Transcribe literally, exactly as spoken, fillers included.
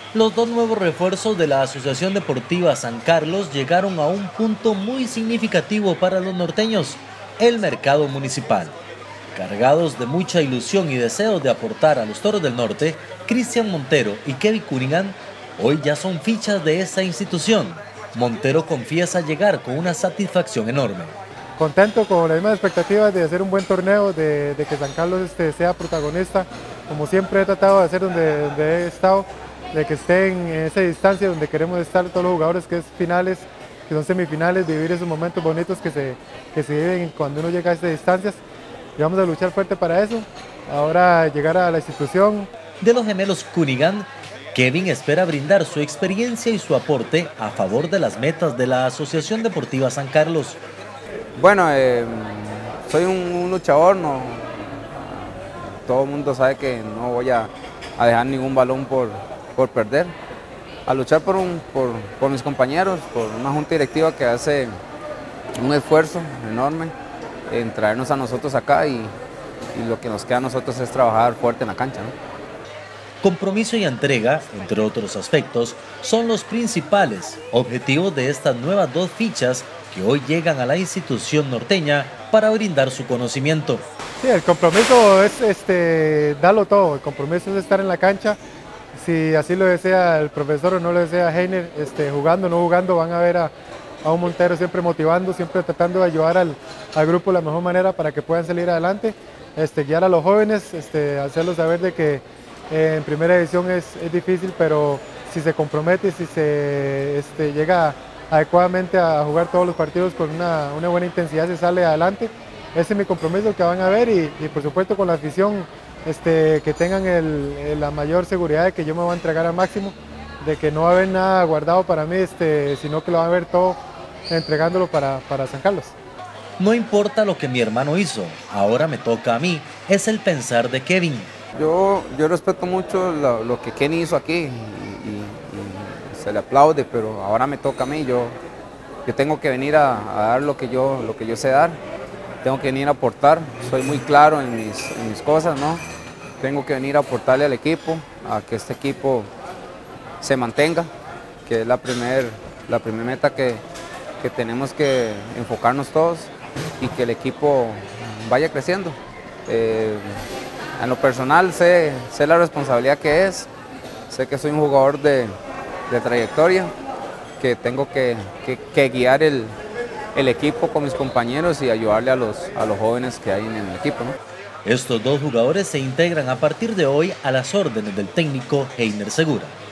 Los dos nuevos refuerzos de la Asociación Deportiva San Carlos llegaron a un punto muy significativo para los norteños, el mercado municipal. Cargados de mucha ilusión y deseos de aportar a los Toros del Norte, Cristian Montero y Kevin Cunningham hoy ya son fichas de esta institución. Montero confiesa llegar con una satisfacción enorme. Contento con las mismas expectativas de hacer un buen torneo, de, de que San Carlos este, sea protagonista, como siempre he tratado de hacer donde, donde he estado, de que estén en esa distancia donde queremos estar todos los jugadores, que es finales, que son semifinales, vivir esos momentos bonitos que se, que se viven cuando uno llega a estas distancias, y vamos a luchar fuerte para eso. Ahora llegar a la institución. De los gemelos Cunningham, Kevin espera brindar su experiencia y su aporte a favor de las metas de la Asociación Deportiva San Carlos. Bueno, eh, soy un, un luchador, no, todo el mundo sabe que no voy a, a dejar ningún balón por, por perder, a luchar por, un, por, por mis compañeros, por una junta directiva que hace un esfuerzo enorme en traernos a nosotros acá y, y lo que nos queda a nosotros es trabajar fuerte en la cancha, ¿no? Compromiso y entrega, entre otros aspectos, son los principales objetivos de estas nuevas dos fichas que hoy llegan a la institución norteña para brindar su conocimiento. Sí, el compromiso es este, darlo todo, el compromiso es estar en la cancha, si así lo desea el profesor o no lo desea Heiner, este, jugando o no jugando, van a ver a, a un Montero siempre motivando, siempre tratando de ayudar al, al grupo de la mejor manera para que puedan salir adelante, este, guiar a los jóvenes, este, hacerlos saber de que eh, en primera división es, es difícil, pero si se compromete, si se este, llega adecuadamente a jugar todos los partidos con una, una buena intensidad, se sale adelante. Ese es mi compromiso que van a ver y, y por supuesto con la afición este, que tengan el, la mayor seguridad de que yo me voy a entregar al máximo, de que no va a haber nada guardado para mí, este, sino que lo van a ver todo entregándolo para, para San Carlos. No importa lo que mi hermano hizo, ahora me toca a mí, es el pensar de Kevin. Yo, yo respeto mucho lo, lo que Kenny hizo aquí y, y, y se le aplaude, pero ahora me toca a mí, yo, yo tengo que venir a, a dar lo que, yo, lo que yo sé dar, tengo que venir a aportar, soy muy claro en mis, en mis cosas, ¿no? Tengo que venir a aportarle al equipo, a que este equipo se mantenga, que es la primera la primer meta que, que tenemos que enfocarnos todos y que el equipo vaya creciendo. Eh, En lo personal sé, sé la responsabilidad que es, sé que soy un jugador de, de trayectoria, que tengo que, que, que guiar el, el equipo con mis compañeros y ayudarle a los, a los jóvenes que hay en el equipo, ¿no? Estos dos jugadores se integran a partir de hoy a las órdenes del técnico Heiner Segura.